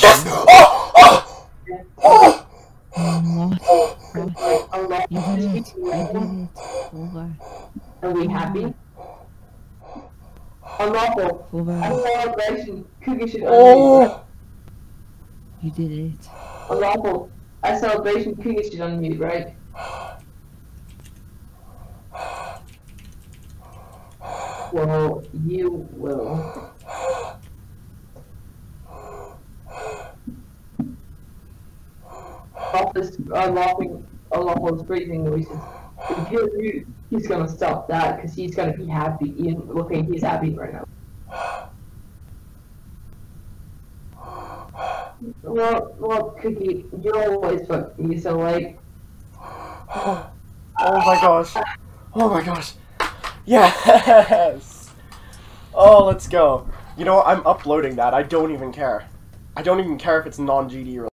Yes! Oh! Oh! Oh! Unlawful. You did it. Over. Are we happy? Unlawful. Over. A celebration. Cookie should unmute. Oh! You did it. Unlawful. A celebration. Cookie should unmute, right? Well, you will. Unlawful is breathing noises. If you mute, he's gonna stop that because he's gonna be happy. Okay, he's happy right now. Well, Cookie, you're always fuck me, so like. Oh my gosh. Oh my gosh. Yes! Oh, let's go. You know what? I'm uploading that. I don't even care. I don't even care if it's non-GD related.